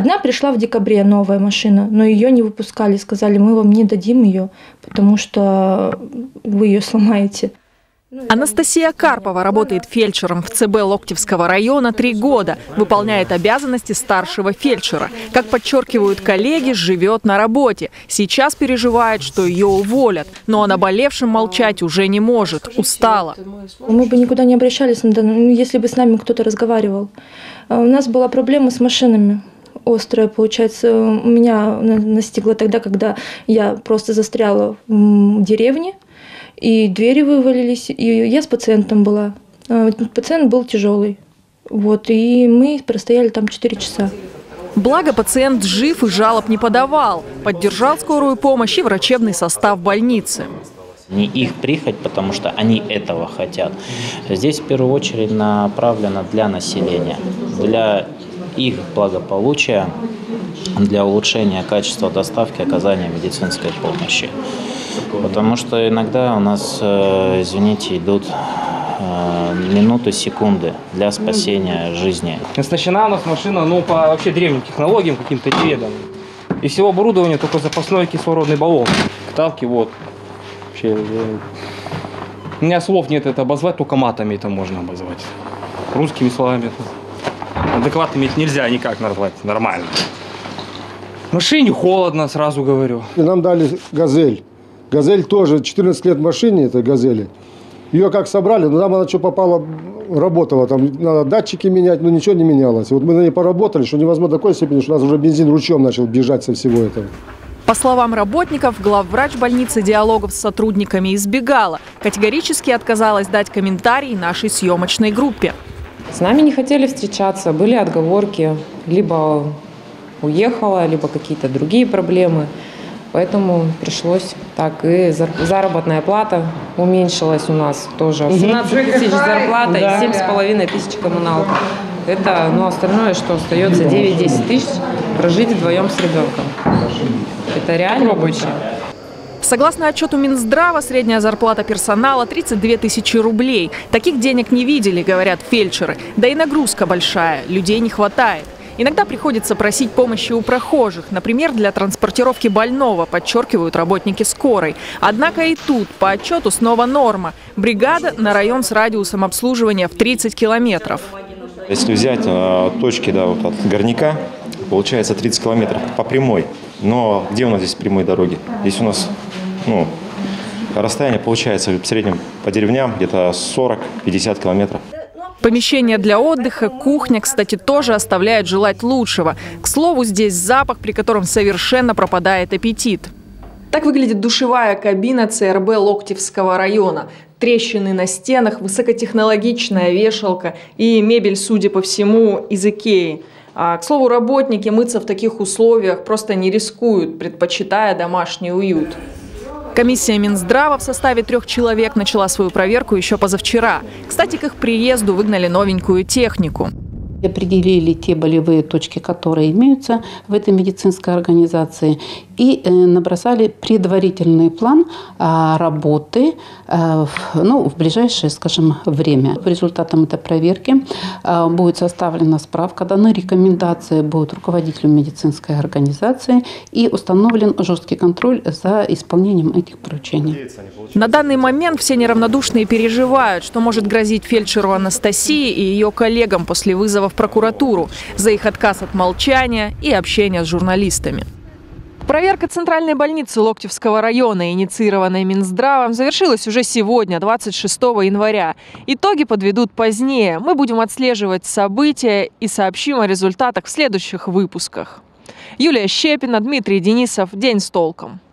Одна пришла в декабре, новая машина, но ее не выпускали. Сказали, мы вам не дадим ее, потому что вы ее сломаете. Анастасия Карпова работает фельдшером в ЦБ Локтевского района 3 года. Выполняет обязанности старшего фельдшера. Как подчеркивают коллеги, живет на работе. Сейчас переживает, что ее уволят. Но о наболевшем молчать уже не может. Устала. Мы бы никуда не обращались, если бы с нами кто-то разговаривал. У нас была проблема с машинами. Острая, получается, меня настигла тогда, когда я просто застряла в деревне. И двери вывалились, и я с пациентом была. Пациент был тяжелый. И мы простояли там 4 часа. Благо, пациент жив и жалоб не подавал. Поддержал скорую помощь и врачебный состав больницы. Не их прихоть, потому что они этого хотят. Здесь в первую очередь направлено для населения, для их благополучия, для улучшения качества доставки, оказания медицинской помощи. Потому что иногда у нас, извините, идут минуты, секунды для спасения жизни. Оснащена у нас машина, по вообще древним технологиям, каким-то неведомым. И всего оборудования только запасной кислородный баллон. Ставки Вообще, у меня слов нет это обозвать, только матами это можно обозвать. Русскими словами. Адекватными их нельзя никак назвать нормально. В машине холодно, сразу говорю. И нам дали «Газель». «Газель» тоже 14 лет в машине, этой «Газели». Ее как собрали, но там она что попало, работала. Там надо датчики менять, но ничего не менялось. Мы на ней поработали, что невозможно до такой степени, что у нас уже бензин ручьем начал бежать со всего этого. По словам работников, главврач больницы диалогов с сотрудниками избегала. Категорически отказалась дать комментарий нашей съемочной группе. С нами не хотели встречаться, были отговорки. Либо уехала, либо какие-то другие проблемы. Поэтому пришлось так. И заработная плата уменьшилась у нас тоже. 17 тысяч зарплата и 7,5 тысяч коммуналка. Это, остальное, что остается, 9-10 тысяч прожить вдвоем с ребенком. Это реально очень. Согласно отчету Минздрава, средняя зарплата персонала 32 тысячи рублей. Таких денег не видели, говорят фельдшеры. Да и нагрузка большая, людей не хватает. Иногда приходится просить помощи у прохожих, например, для транспортировки больного, подчеркивают работники скорой. Однако и тут по отчету снова норма. Бригада на район с радиусом обслуживания в 30 километров. Если взять точки от Горняка, получается 30 километров по прямой. Но где у нас здесь прямые дороги? Здесь у нас расстояние получается в среднем по деревням где-то 40-50 километров. Помещение для отдыха, кухня, кстати, тоже оставляют желать лучшего. К слову, здесь запах, при котором совершенно пропадает аппетит. Так выглядит душевая кабина ЦРБ Локтевского района. Трещины на стенах, высокотехнологичная вешалка и мебель, судя по всему, из Икеи. К слову, работники мыться в таких условиях просто не рискуют, предпочитая домашний уют. Комиссия Минздрава в составе 3 человек начала свою проверку еще позавчера. Кстати, к их приезду выгнали новенькую технику. Определили те болевые точки, которые имеются в этой медицинской организации, и набросали предварительный план работы в ближайшее, время. По результатам этой проверки будет составлена справка, даны рекомендации будут руководителю медицинской организации и установлен жесткий контроль за исполнением этих поручений. На данный момент все неравнодушные переживают, что может грозить фельдшеру Анастасии и ее коллегам после вызова в прокуратуру за их отказ от молчания и общения с журналистами. Проверка центральной больницы Локтевского района, инициированная Минздравом, завершилась уже сегодня, 26 января. Итоги подведут позднее. Мы будем отслеживать события и сообщим о результатах в следующих выпусках. Юлия Щепина, Дмитрий Денисов. День с толком.